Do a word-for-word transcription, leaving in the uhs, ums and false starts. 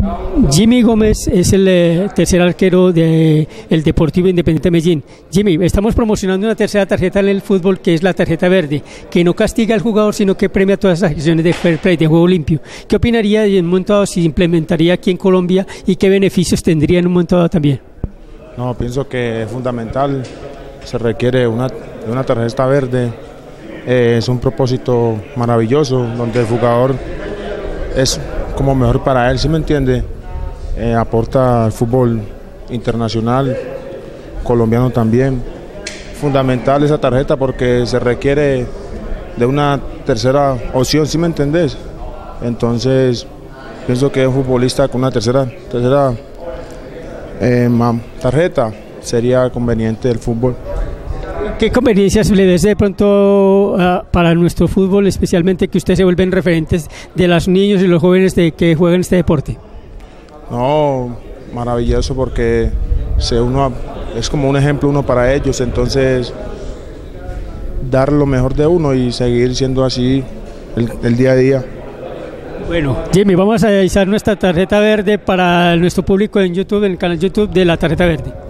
Jimmy Gómez es el eh, tercer arquero del Deportivo Independiente Medellín. Jimmy, estamos promocionando una tercera tarjeta en el fútbol, que es la tarjeta verde, que no castiga al jugador, sino que premia todas las acciones de fair play, de juego limpio. ¿Qué opinaría en un momento dado si se implementaría aquí en Colombia y qué beneficios tendría en un momento dado también? No, pienso que es fundamental, se requiere una, una tarjeta verde, eh, es un propósito maravilloso, donde el jugador es como mejor para él, ¿sí me entiende? Eh, aporta al fútbol internacional, colombiano también. Fundamental esa tarjeta porque se requiere de una tercera opción, ¿sí me entendés? Entonces, pienso que un futbolista con una tercera, tercera eh, tarjeta sería conveniente el fútbol. ¿Qué conveniencias le ves de pronto uh, para nuestro fútbol, especialmente que ustedes se vuelven referentes de los niños y los jóvenes de que juegan este deporte? No, maravilloso porque se uno, es como un ejemplo uno para ellos, entonces dar lo mejor de uno y seguir siendo así el, el día a día. Bueno, Jimmy, vamos a realizar nuestra tarjeta verde para nuestro público en YouTube, en el canal YouTube de la tarjeta verde.